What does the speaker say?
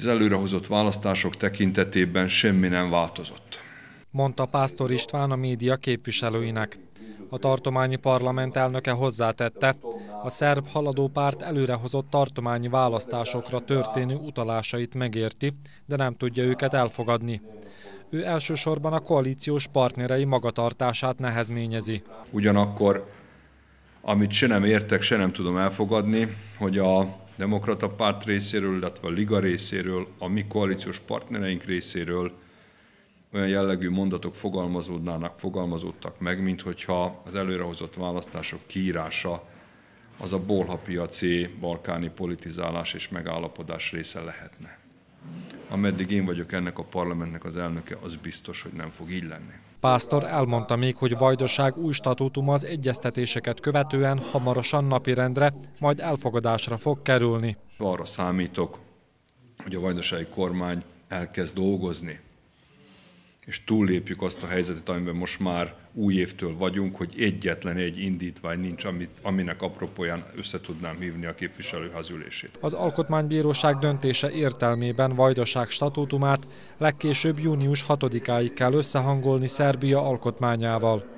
Az előrehozott választások tekintetében semmi nem változott, mondta Pásztor István a média képviselőinek. A tartományi parlament elnöke hozzátette, a szerb haladó párt előrehozott tartományi választásokra történő utalásait megérti, de nem tudja őket elfogadni. Ő elsősorban a koalíciós partnerei magatartását nehezményezi. Ugyanakkor, amit se nem értek, se nem tudom elfogadni, hogy a Demokrata Párt részéről, illetve a Liga részéről, a mi koalíciós partnereink részéről olyan jellegű mondatok fogalmazódtak meg, minthogyha az előrehozott választások kiírása az a bolhapiaci balkáni politizálás és megállapodás része lehetne. Ameddig én vagyok ennek a parlamentnek az elnöke, az biztos, hogy nem fog így lenni. Pásztor elmondta még, hogy Vajdaság új statútuma az egyeztetéseket követően hamarosan napirendre, majd elfogadásra fog kerülni. Arra számítok, hogy a vajdasági kormány elkezd dolgozni, és túllépjük azt a helyzetet, amiben most már új évtől vagyunk, hogy egyetlen egy indítvány nincs, aminek apropóján össze tudnám hívni a képviselőház ülését. Az Alkotmánybíróság döntése értelmében Vajdaság statútumát legkésőbb június 6-áig kell összehangolni Szerbia alkotmányával.